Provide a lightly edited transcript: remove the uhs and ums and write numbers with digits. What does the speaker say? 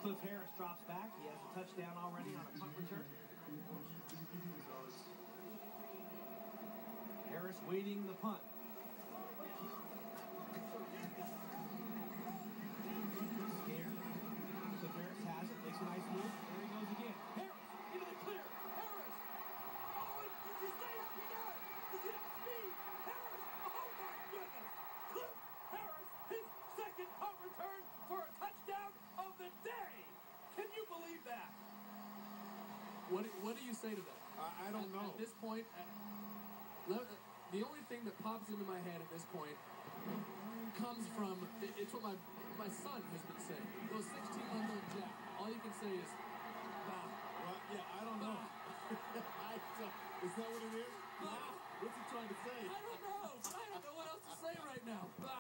Cliff Harris drops back. He has a touchdown already on a punt return. Harris waiting the punt. Scared. Cliff Harris has it. Makes a nice move. There he goes again. Harris into the clear. Harris. Oh, did you stay up? He got it. Does he have speed? Harris. Oh, my goodness. Cliff Harris, his second punt return for a touchdown of the day. Can you believe that? What do you say to that? I don't know. At this point, the only thing that pops into my head at this point comes from, it's what my son has been saying. Those 16-month-old Jack. All you can say is, bah. Well, yeah, I don't know. Is that what it is? Bah. What's he trying to say? I don't know what else to say right now. Bah.